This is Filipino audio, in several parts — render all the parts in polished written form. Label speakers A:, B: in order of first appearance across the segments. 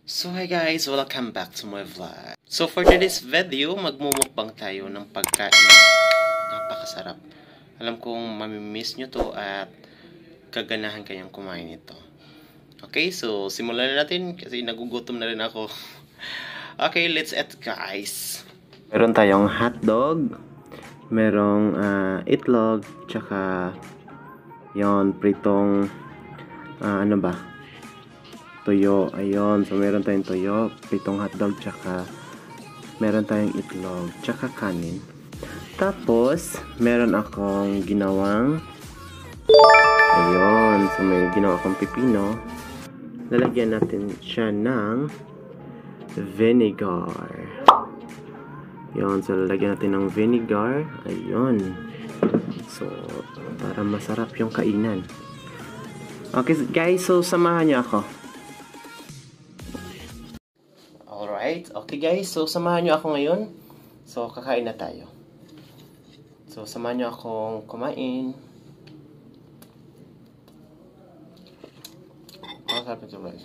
A: So hi guys, welcome back to my vlog. So for today's video, magmumukbang tayo ng pagkain. Napakasarap. Alam kong mamimiss nyo to at kaganahan kayong kumain ito. Okay, so simulan na natin kasi nagugutom na rin ako. Okay, let's eat guys. Meron tayong hotdog, merong itlog, tsaka yon pritong ano ba? Toyo, ayun. So, meron tayong toyo, pritong hotdog, tsaka meron tayong itlog, tsaka kanin. Tapos, meron akong ginawang ayun. So, may ginawa akong pipino. Lalagyan natin siya ng vinegar. Ayun. So, lalagyan natin ng vinegar. Ayun. So, para masarap yung kainan. Okay, guys. So, samahan niyo ako. Alright, okay guys, so samahan nyo ako ngayon. So, kakain na tayo. So, samahan nyo akong kumain. Masarap ito guys.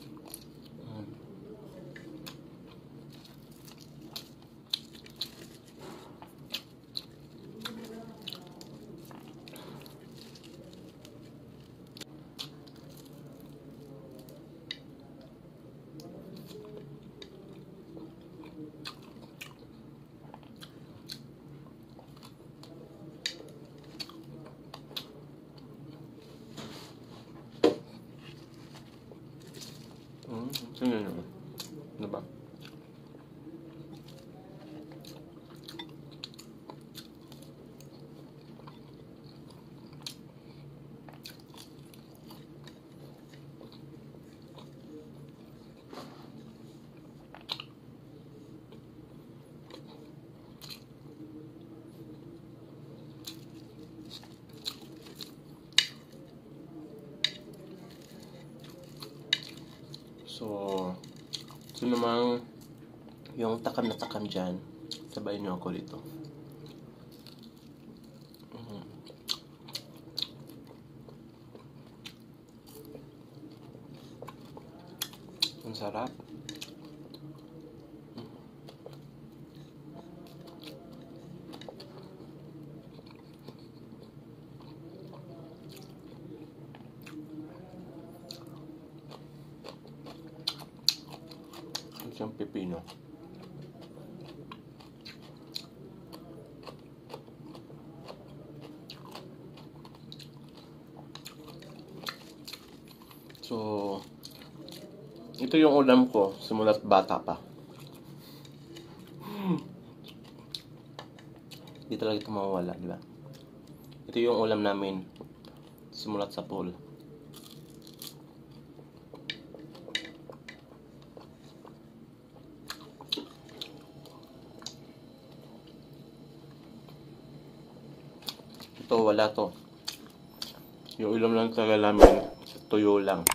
A: Tingnan nyo. Ano ba? So, ito namang yung takam na takam dyan. Sabayin nyo ako dito. Ang sarap. Siyang pipino. So, ito yung ulam ko simula't bata pa. Hindi talaga ito mawawala, di ba? Ito yung ulam namin simula't sa pool. Ito, wala to. Yung ulam lang talaga namin, tuyo lang.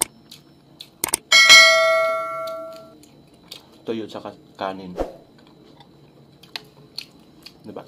A: Tuyo tsaka kanin. Diba?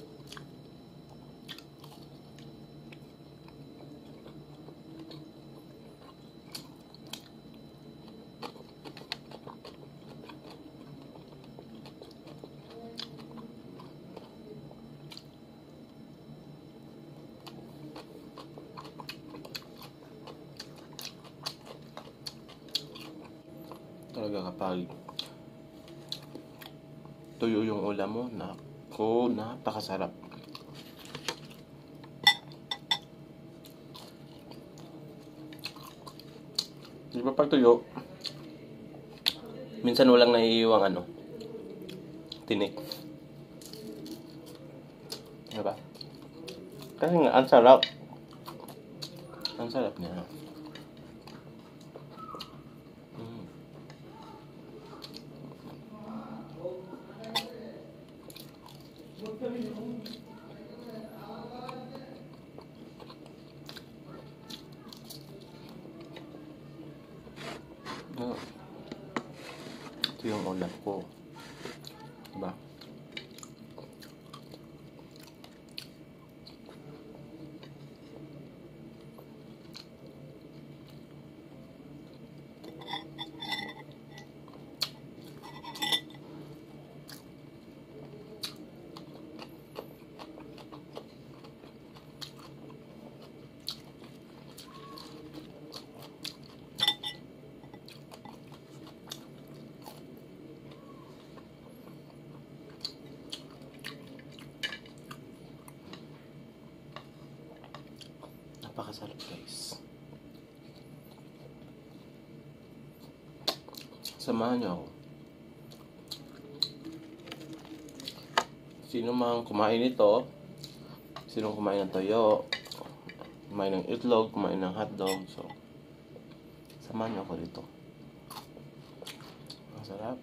A: Talaga kapag tuyo yung ulam mo, napakasarap. Di ba pag tuyo, minsan walang naiiwang tinik. Di ba? Kasi nga, ang sarap. Ang sarap niya. Ito yung ulam ko. Diba?
B: Samahan niyo ako. Sino mang kumain nito, sino kumain ng toyo, kumain ng itlog, kumain ng hotdog, so samahan niyo ako dito. Ang sarap.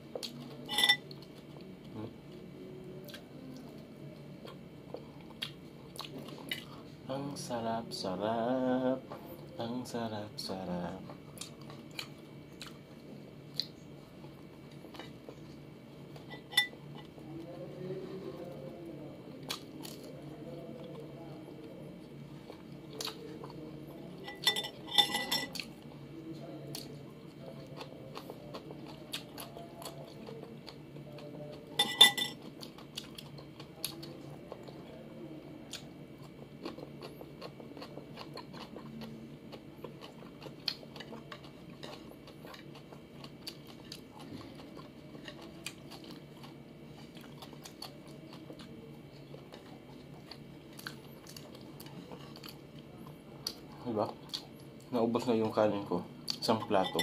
B: Ang sarap-sarap. Ang sarap-sarap. Diba? Naubos na yung kanin ko. Isang plato.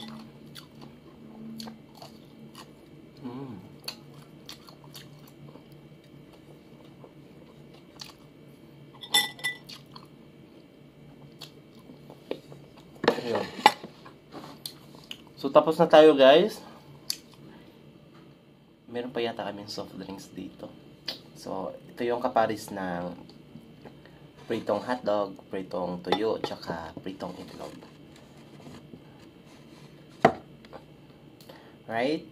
B: Ayun. So, tapos na tayo, guys. Meron pa yata kaming soft drinks dito. So, ito yung kaparis ng pritong hotdog, pritong tuyo, tsaka pritong itlog. Right?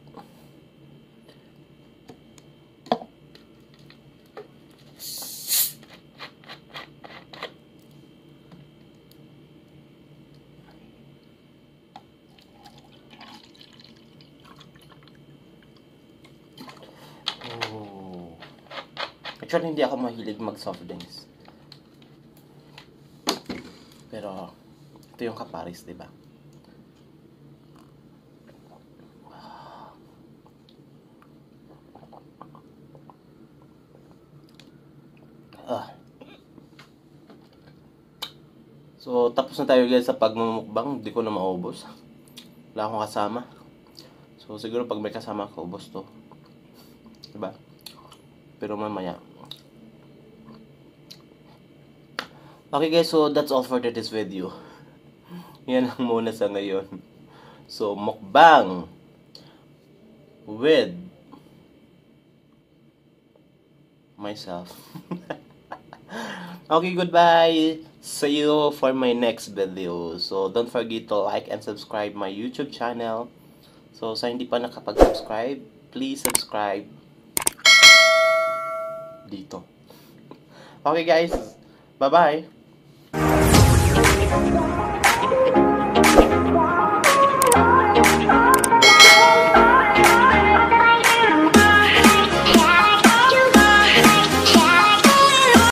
B: Oh. Actually, hindi ako mahilig mag soft drinks. Pero, ito yung kaparis, diba? So, tapos na tayo guys sa pagmumukbang. Hindi ko na maubos. Wala akong kasama. So, siguro pag may kasama ako, ubos to. Diba? Pero mamaya. Okay guys, so that's all for today's video. Yan lang muna sa ngayon. So, mukbang with myself. Okay, goodbye. See you for my next video. So, don't forget to like and subscribe my YouTube channel. So, sa hindi pa nakapag-subscribe, please subscribe dito. Okay guys, bye-bye.